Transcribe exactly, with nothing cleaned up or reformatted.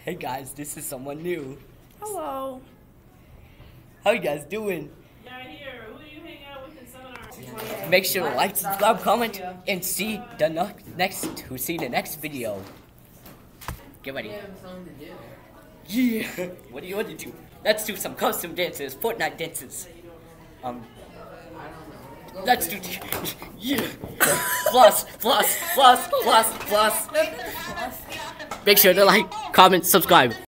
Hey guys, this is someone new. Hello. How you guys doing? Yeah, here. Who do you hang out with in seminar? Make sure to like, subscribe, comment, and see the no next to see the next video. Get ready. Yeah. What do you want to do? Let's do some custom dances, Fortnite dances. Um. Let's do. Yeah. Floss, floss, floss, floss, floss. Make sure to like, comment, subscribe.